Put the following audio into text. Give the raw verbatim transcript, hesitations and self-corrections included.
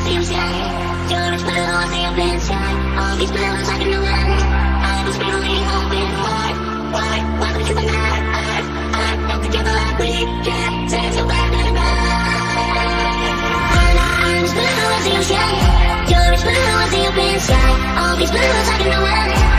see the sky. You're as blue as the open sky. All these blues I can know why. I was really hoping for. Why, why would you be mad? I, I, not together like we can. Say so bad and I'm as blue as the sky. You're as blue as the open sky. All these blues I can know why.